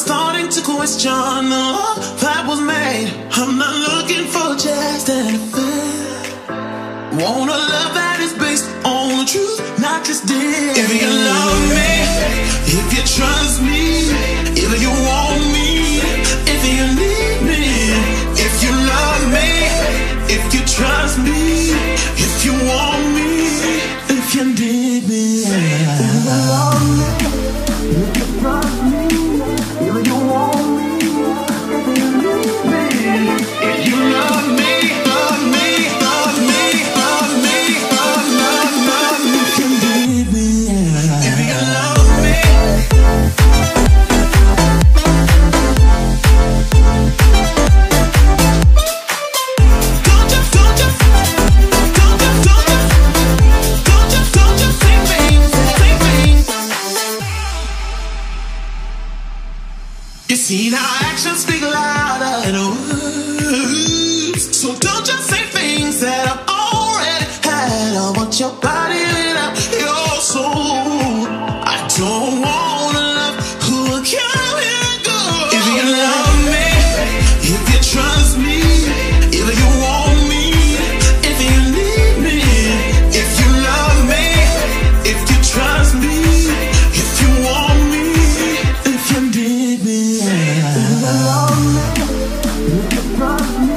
starting to question the love that was made. I'm not looking for just an affair. Want a love that is based on the truth, not just this. If you love me, if you trust me, if you want me, if you need me, if you love me, if you trust me, if you want me, if you need me. If you love me, if you trust me, if you want me, if you need me, if you love me, love me, love me, love me, love, love, love me, if you need me. If you love me. You see, now actions speak louder than words. So don't just say things that I've already had. I want your body without your soul. I don't want a love who will come and go. If you love me, if you trust me, if you want me, if you need me, if you love me, if you trust me, if you want me, if you need me. If you love me, if you trust me.